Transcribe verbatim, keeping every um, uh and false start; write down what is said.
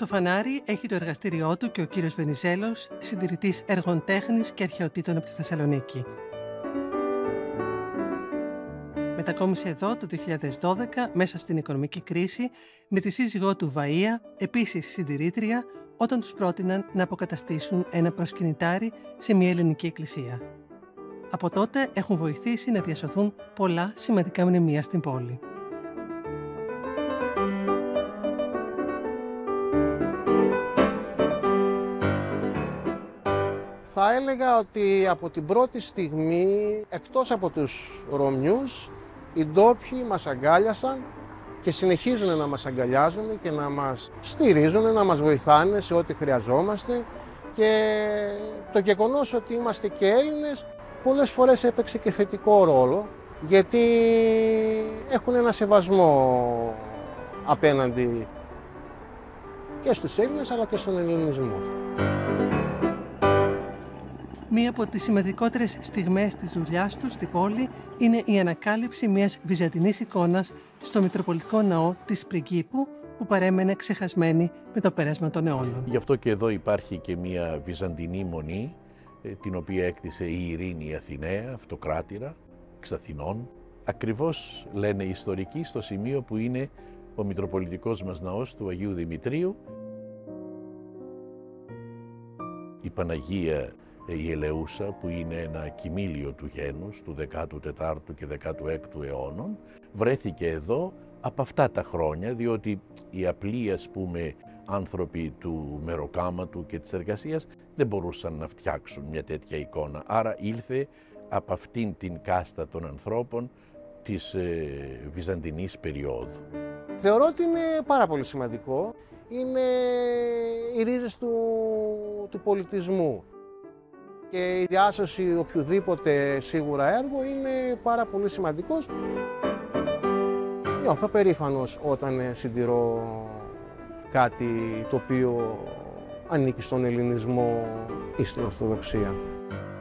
Στο Φανάρι έχει το εργαστήριό του και ο κύριος Βενιζέλος, συντηρητής έργων τέχνης και αρχαιοτήτων από τη Θεσσαλονίκη. Μετακόμισε εδώ το δύο χιλιάδες δώδεκα μέσα στην οικονομική κρίση με τη σύζυγό του Βαΐα, επίσης συντηρήτρια, όταν τους πρότειναν να αποκαταστήσουν ένα προσκυνητάρι σε μια ελληνική εκκλησία. Από τότε έχουν βοηθήσει να διασωθούν πολλά σημαντικά μνημεία στην πόλη. Θα έλεγα ότι από την πρώτη στιγμή, εκτός από τους Ρωμιούς, οι ντόπιοι μας αγκάλιασαν και συνεχίζουν να μας αγκαλιάζουν και να μας στηρίζουν, να μας βοηθάνε σε ό,τι χρειαζόμαστε, και το γεγονός ότι είμαστε και Έλληνες πολλές φορές έπαιξε και θετικό ρόλο, γιατί έχουν ένα σεβασμό απέναντι και στους Έλληνες αλλά και στον ελληνισμό. Μία από τις σημαντικότερες στιγμές της δουλειάς του στην πόλη είναι η ανακάλυψη μιας βυζαντινής εικόνας στο Μητροπολιτικό Ναό της Πριγκίπου, που παρέμενε ξεχασμένη με το πέρασμα των αιώνων. Γι' αυτό και εδώ υπάρχει και μια βυζαντινή μονή, την οποία έκτισε η Ειρήνη η Αθηναία, αυτοκράτηρα, εξ Αθηνών. Ακριβώς, λένε οι ιστορικοί, στο σημείο που είναι ο Μητροπολιτικός μας ναός του Αγίου Δημητρίου. Η Παναγία, η Ελεούσα, που είναι ένα κοιμήλιο του γένους του δέκατου τετάρτου και δέκατου έκτου αιώνων, βρέθηκε εδώ από αυτά τα χρόνια, διότι οι απλοί, ας πούμε, άνθρωποι του μεροκάματου και της εργασίας δεν μπορούσαν να φτιάξουν μια τέτοια εικόνα. Άρα ήλθε από αυτήν την κάστα των ανθρώπων της ε, βυζαντινής περίοδου. Θεωρώ ότι είναι πάρα πολύ σημαντικό. Είναι οι ρίζες του, του πολιτισμού. Και η διάσωση οποιοδήποτε σίγουρα έργο είναι πάρα πολύ σημαντικός. Νιώθω περήφανος όταν συντηρώ κάτι το οποίο ανήκει στον ελληνισμό ή στην Ορθοδοξία.